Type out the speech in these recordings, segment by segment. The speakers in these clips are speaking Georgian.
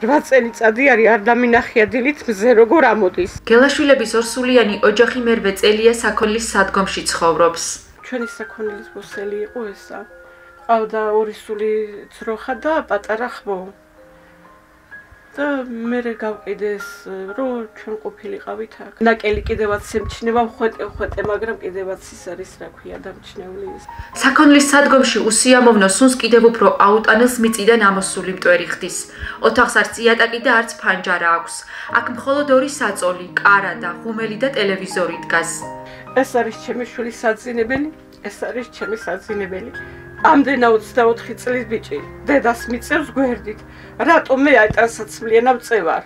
8 წელიწადი არის არ დამინახია დილით მზე როგორ ამოდის. გელაშვილების ორსულიანი ოჯახი მერვე წელია საქონლის სადგომში ცხოვრობს. ჩვენი საქონლის მოსელი იყო ესა. ყავდა ორი სული ძროხა და პატარა ხმო. და მე გავყიდეს რომ ჩვენ ყოფილიყავით აქ. ნაკელი კიდევაც ემჩნევა ხვეტე, მაგრამ კიდევაც ის არის რა ქვია დამჩნეული ის. საქონლის სადგომში უსიამოვნო სუნს კიდევ უფრო აუტანელს მიწიდან ამოსული მტვერი ხდის. ოთახს არც იატაკი და არც ფანჯარა აქვს. აქ მხოლოდ ორი საწოლი, კარა და ღუმელი და ტელევიზორი დგას. ეს არის ჩემი შვილის საძინებელი, ეს არის ჩემი საძინებელი. ამდენა 24 წლის ბიჭი, დედას მიწევს გვერდით. რატომ მე ტანსაცმლიანა ვწევარ?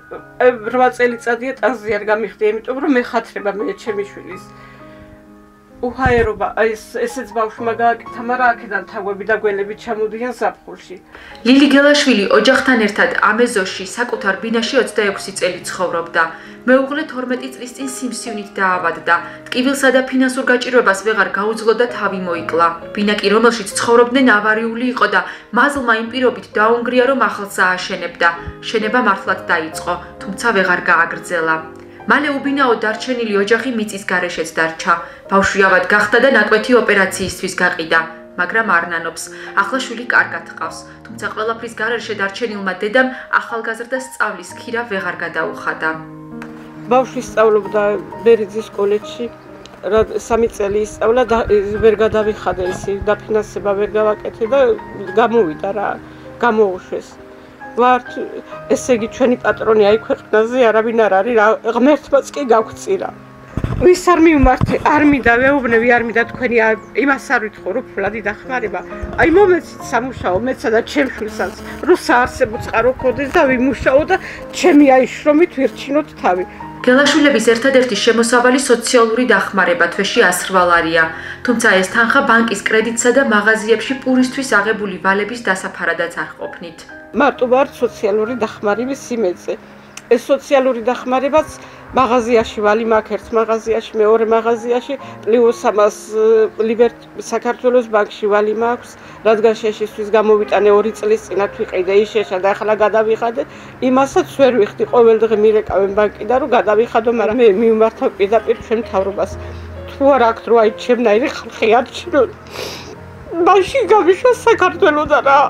8 წელიწადია ტანსი არ გამიხდი, იმიტომ რომ მეხათრება მე ჩემი შვილის. უჰაერობა, ესეც ბავშვმა გააკეთა, მაგრამ აქედან თაგვები და გველები ჩამოდიან ზაფხულში. ლილი გელაშვილი ოჯახთან ერთად ამ ეზოში საკუთარ ბინაში 26 წელი ცხოვრობდა. მეუღლე 12 წლის წინ სიმსივნით დაავადდა. ტკივილსა და ფინანსურ გაჭირვებას ვეღარ გაუძლო და თავი მოიკლა. ბინაკი, რომელშიც ცხოვრობდნენ, ავარიული იყო და მაზლმა იმ პირობით დაუნგრია, რომ ახალს ააშენებდა. შენება მართლაც დაიწყო, თუმცა ვეღარ გააგრძელა. მალე უბინაო დარჩენილი ოჯახი მიწის გარეშეც დარჩა. ბავშვი ავად გახდა და ნაკვეთი ოპერაციისთვის გაყიდა, მაგრამ არ ნანობს. ახლა შვილი კარგად ჰყავს, თუმცა ყველაფრის გარეშე დარჩენილმა დედამ ახალგაზრდა სწავლის ქირა ვეღარ გადაუხადა. ბავშვი სწავლობდა ბერიძის კოლეჯში, 3 წელი ისწავლა და ვერ გადავიხადა ისი, დაფინანსება ვერ გავაკეთე და გამოვიდა რა, გამოუშვეს. ვართ, ესე იგი ჩვენი პატრონი აი ქვეყნაზე არავინ არ არის, ღმერთმაც კი გაგვწირა. ვის არ მივმართე, არ მინდა ვეუბნები, არ მინდა თქვენი იმას არ ვითხოვ, რომ ფულადი დახმარება. აი მომეცით სამუშაო, მეცა და ჩემ შვილსაც, რომ საარსებო წყარო ქონდეს და ვიმუშაო და ჩემი აი შრომით ვირჩინოთ თავი. გელაშვილების ერთადერთი შემოსავალი სოციალური დახმარება თვეში 108 ლარია, თუმცა ეს თანხა ბანკის კრედიტსა და მაღაზიებში პურისთვის აღებული ვალების დასაფარადაც არ ყოფნით. მარტო ვარ სოციალური დახმარების იმედზე. ეს სოციალური დახმარებაც მაღაზიაში ვალი მაქვს ერთ მაღაზიაში, მეორე მაღაზიაში, პლუს ამას საქართველოს ბანკში ვალი მაქვს, რადგან შეშისთვის გამოვიტანე 2 წლის წინათ ვიყიდე იშეშა და ახლა გადავიხადე, იმასაც ვერ ვიხდი, ყოველდღე მირეკავენ ბანკიდან რომ გადავიხადო, მაგრამ მე მივმართავ პირდაპირ ჩვენ მთავრობას. თუ არ აქვს რო აი ჩემნაირი ხალხი არჩინონ. მაშინ გამიშვა საქართველოდან რა.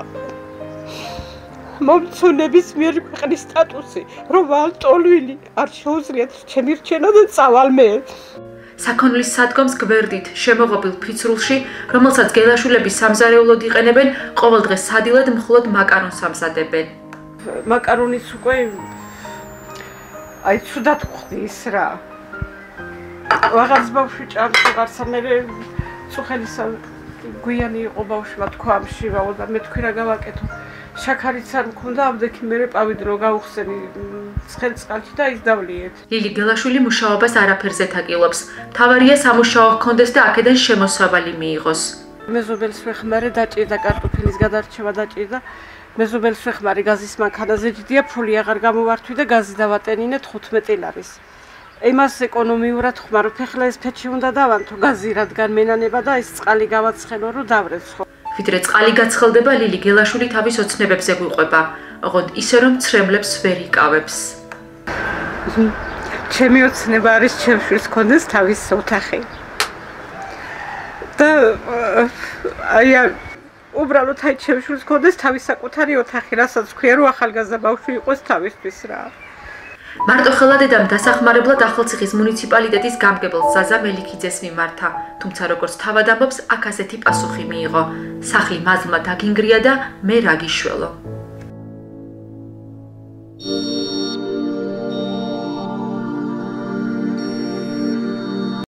მომცონების მიერ ქვეყნის სტატუსი, რომ ვალტოლვილი არ შეუძლიათ ჩემი რჩენა და წავალ მე. საქონლის სადგომს გვერდით შემოღობილ ფიცრულში, რომელსაც გელაშვილები სამზარეულოდ იყენებენ, ყოველ დღე სადილად მხოლოდ მაკარონს ამზადებენ. მაკარონის უკვე აი ცუდად ხვდი ის რა. ვაღაც ბავშვი ჭამს, ვაღარსა მე წუხელისა გვიანი იყო ბავშვმა თქვა ამშივაო და მე თქვი რა გავაკეთო. შაქარიც არ მქონდა, ამდექი მე პავიდ რო გავხსენი ცხელ წყალში და ის დავლიეთ. ლილი გელაშვილი მუშაობას არაფერზე თაკილობს. მთავარია სამუშაო ჰქონდეს და აქედან შემოსავალი მიიღოს. მეზობელს ვეხმარე დაჭირდა კარტოფილის გადარჩევა დაჭირდა. მეზობელს ვეხმარე გაზის მანქანაზე ჯდია, ფული აღარ გამოვართვი და გაზი დავატენინე 15 ლარის. იმას ეკონომიურად ხმარობ, ეხლა ეს ფეჩი უნდა დავანთო გაზი, რადგან მენანება და ეს წყალი გავაცხელო რომ დავრეცხო. ვიდრე წყალი გაცხელდება, ლილი გელაშვილი თავის ოცნებებზე გვიყვება, ოღონდ ისე რომ ცრემლებს ვერ იკავებს. ჩემი ოცნება არის ჩემს შვილს ჰქონდეს თავის ოთახი. და აი უბრალოდ აი ჩემს შვილს ჰქონდეს თავის საკუთარი ოთახი, რასაც ქვია რომ ახალგაზრდა ბავშვი იყოს თავისთვის რა. მარტო ხელა დედამ დასახმარებლად ახალციხის მუნიციპალიტეტის გამგებელ ზაზა მელიქიძეს მიმართა, თუმცა როგორც თავად ამბობს, აქ ასეთი პასუხი მიიღო. სახლი მაზლმა დაგინგრია და მე რა გიშველო.